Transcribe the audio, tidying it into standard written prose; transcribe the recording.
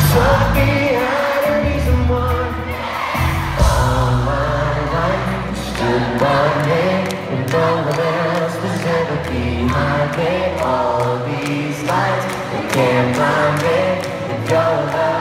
Stuck behind a reason one. All my life stood by me, and no one else was ever behind me. All these lights, they can't blind me. If you're alive.